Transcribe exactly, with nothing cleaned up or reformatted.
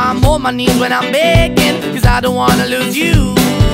I'm on my knees when I'm begging, cause I don't wanna lose you.